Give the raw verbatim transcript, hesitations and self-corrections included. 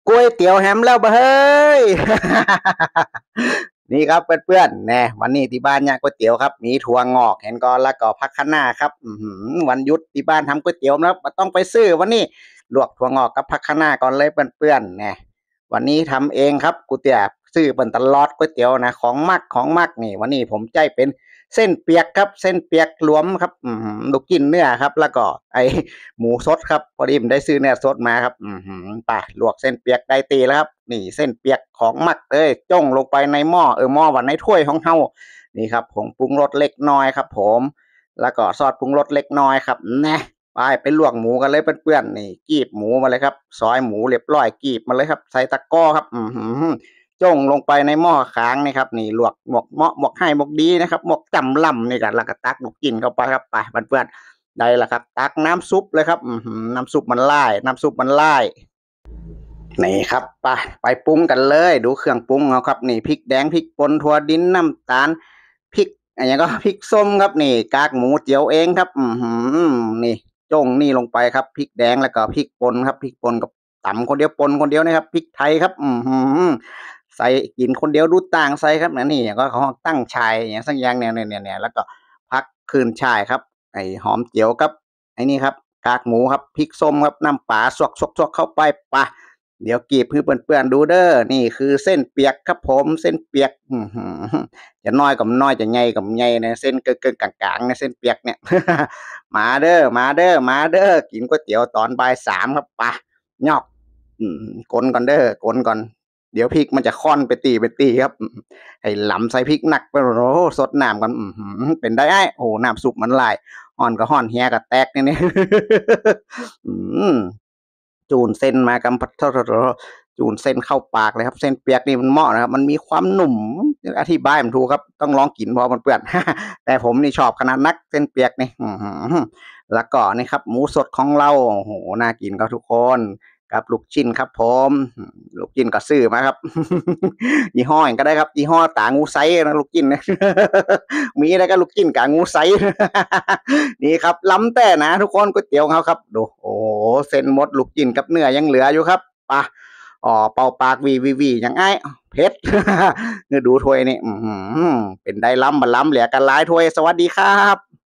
ก๋วยเตี๋ยวแฮมแล้วบ่เฮ้ย นี่ครับเพื่อนๆแน่วันนี้ที่บ้านเนี่ยก๋วยเตี๋ยวครับมีถั่วงอกเห็นก่อนแล้วก็ผักคะน้าครับอือหือวันหยุดที่บ้านทำก๋วยเตี๋ยวนะครับบ่ต้องไปซื้อวันนี้ลวกถั่วงอกกับผักคะน้าก่อนเลยเพื่อนๆแน่วันนี้ทำเองครับก๋วยเตี๋ยวซื้อเปิ่นตลอดก๋วยเตี๋ยวนะของมักของมักนี่วันนี้ผมใจเป็นเส้นเปียกครับเส้นเปียกรวมครับอือหือลูกชิ้นเนื้อครับแล้วก็ไอ หมูสดครับพอดีผมได้ซื้อเนื้อสดมาครับอือหือไปลวกเส้นเปียกได้ตีแล้วครับนี่เส้นเปียกของมักเลยจ้งลงไปในหม้อเออหม้อวันในถ้วยของเฮานี่ครับผงปรุงรสเล็กน้อยครับผมแล้วก็ซอสปรุงรสเล็กน้อยครับนะไปไปลวกหมูกันเลยเพื่อนๆนี่กีบหมูมาเลยครับซอยหมูเรียบร้อยกีบมาเลยครับใส่ตะกร้อครับอือหือจ้งลงไปในหม้อค้างนี่ครับนี่ลวกหมกเมาะหมกให้หมกดีนะครับหมกจำล่ำนี่กันแล้วก็ตักลูกกินเข้าไปครับไปเพื่อนๆ ได้ละครับตักน้ำซุปเลยครับอืมน้ำซุปมันไล่น้ำซุปมันไล่นี่ครับไปไปปรุงกันเลยดูเครื่องปรุงเอาครับนี่พริกแดงพริกป่นถั่วดินน้ำตาลพริกอะไรก็พริกส้มครับนี่กากหมูเจียวเองครับอืมนี่จ้งนี่ลงไปครับพริกแดงแล้วก็พริกป่นครับพริกป่นกับตำคนเดียวป่นคนเดียวนะครับพริกไทยครับอืมใส่กินคนเดียวดูต่างใส่ครับนะนี่ก็เขาตั้งชายอย่างสักอย่างเนี่ยเนี่ยเนี่ยแล้วก็พักคืนชายครับ ไอ้หอมเจียวกับไอ้นี่ครับกากหมูครับพริกส้มครับน้ำปลาสวกสวกสวกเข้าไปปะเดี๋ยวกีบให้เปื่อนๆดูเด้อนี่คือเส้นเปียกครับผมเส้นเปียกอื้อหือจะน้อยกับน้อยจะใหญ่กับใหญ่นะเส้นเกินๆกลางๆนะเส้นเปียกเนี่ยมาเด้อมาเด้อมาเด้อกินก๋วยเตี๋ยวตอนบ่ายสามครับปะยอกอืมกลนก่อนเด้อกลนก่อนเดี๋ยวพริกมันจะค่อนไปตีไปตีครับให้หลำใส่พริกหนักไปโอ้โหสดน้ำกันอือเป็นได้ไอ้โอ้น้ำซุปมันไหล ห่อนก็ห่อนเฮียก็แตกนี่นี่อืมจูนเส้นมากำพัดจูนเส้นเข้าปากเลยครับเส้นเปียกนี่มันเหมาะนะครับมันมีความหนุ่มอธิบายมันถูกครับต้องลองกินพอมันเปื่อนแต่ผมนี่ชอบขนาดนักเส้นเปียกนี่แล้วก็นี่ครับหมูสดของเราโอ้โหน่ากินครับทุกคนกับลูกชิ้นครับผมลูกชิ้นก็ซื้อมาครับยี่ห้อก็ได้ครับยี่ห้อตางูไซนะลูกชิ้นมีอะไรก็ลูกชิ้นกางูไซนี่ครับล้ำแต่นะทุกคนก๋วยเตี๋ยวเขาครับดูโอ้เส้นหมดลูกจิ้นกับเนื้อยังเหลืออยู่ครับปะอ๋อเป่าปากวีวีวีอย่างไอ้เพชรเงือดูถ้วยนี่อืเป็นได้ล้ำมาล้ำเหลือกันหลายถ้วยสวัสดีครับ